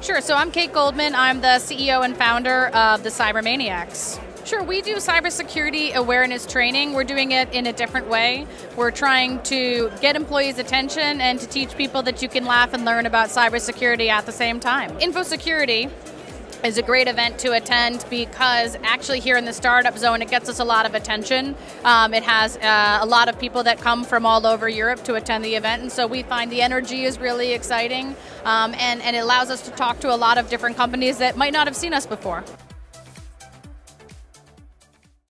Sure, so I'm Kate Goldman. I'm the CEO and founder of the Cybermaniacs. Sure, we do cybersecurity awareness training. We're doing it in a different way. We're trying to get employees' attention and to teach people that you can laugh and learn about cybersecurity at the same time. InfoSecurity is a great event to attend because actually here in the Startup Zone it gets us a lot of attention. It has a lot of people that come from all over Europe to attend the event, and so we find the energy is really exciting and it allows us to talk to a lot of different companies that might not have seen us before.